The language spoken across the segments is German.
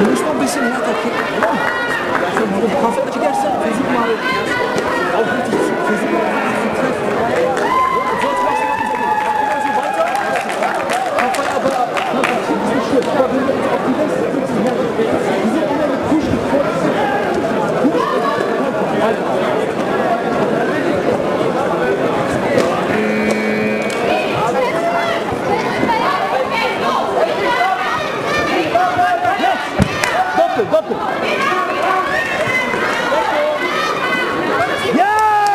Du musst noch ein bisschen härter kicken. Ja. Du kannst auch die erste, versuch mal auch richtig zu treffen. Sonst machst du mal so weiter. Aber das ist nicht schlimm. Aber wenn wir jetzt auf die nächste bisschen härter gehen, die sind immer mit Push gefordert. Doppel! Ja!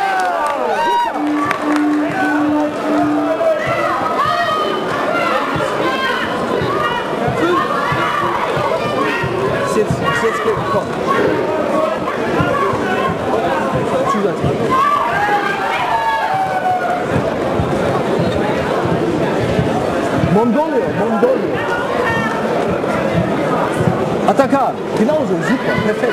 Ist jetzt gut, komm. Zusatz. Mongolia. Atakan, genauso, super, perfekt.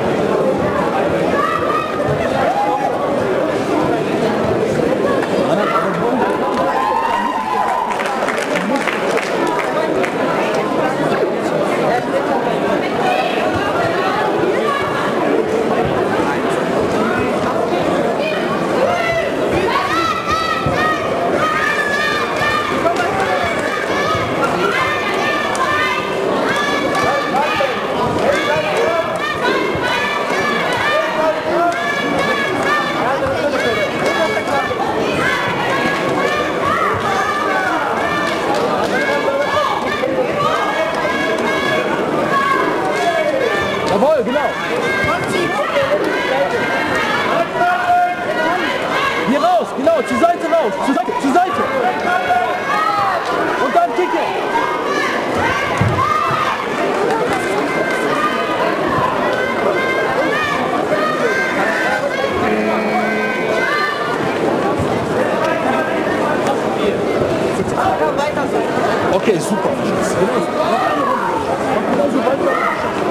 Jawohl, genau. Hier raus, genau, zur Seite raus, zur Seite. Und dann kicken. Okay, super. Genauso weiter.